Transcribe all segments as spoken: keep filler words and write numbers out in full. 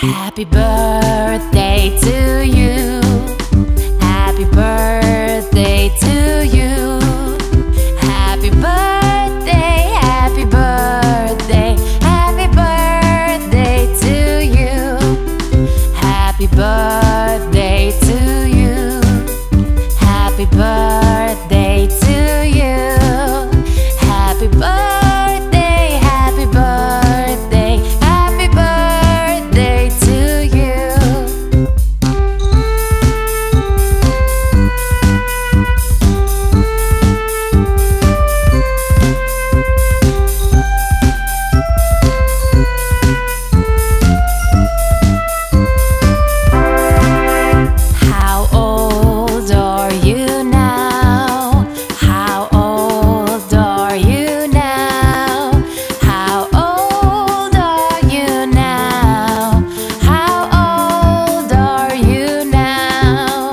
Happy birthday to you. Happy birthday to you. Happy birthday, happy birthday, happy birthday to you. Happy birthday to you. Happy birthday to you. Happy birthday, happy birthday, happy birthday to you. How old are you now? How old are you now? How old are you now? How old are you now?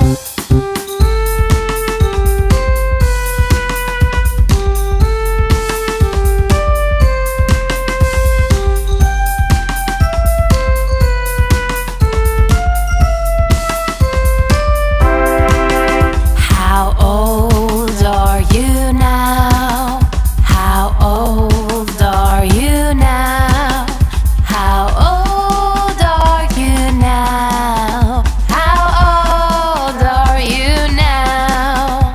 How old are you now? How old are you now? How old are you now? How old are you now?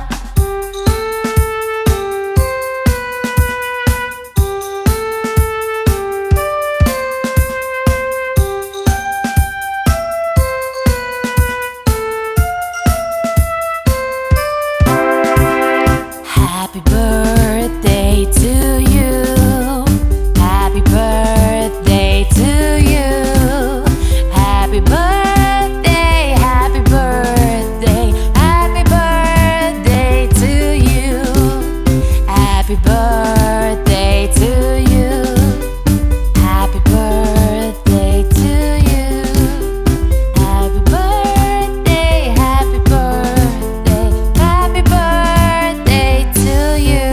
Happy birthday to you. Happy birthday to you. Happy birthday, happy birthday, happy birthday to you. Happy birthday to you. Happy birthday to you. Happy birthday, happy birthday, happy birthday to you.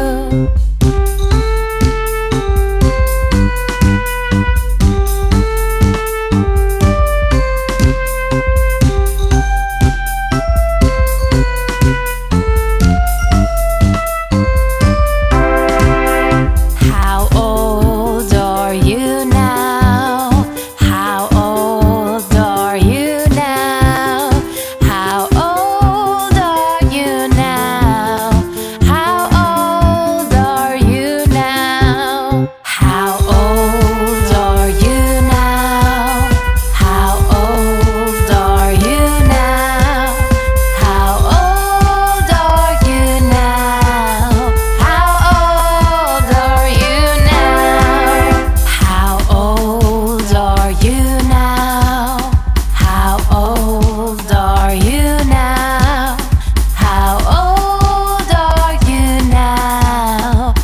How old are you now? How old are you now? How old are you now? How old are you now? How old are you now? How old are you now? How old are you now? How old are you now? How old are you now? How old are you now? How old are you now?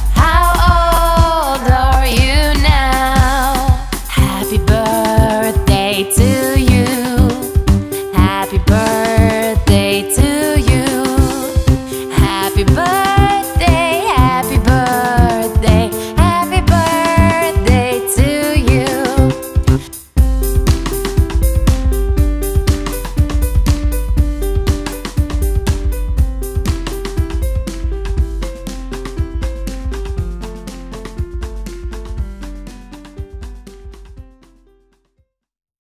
How old are you now? Happy birthday to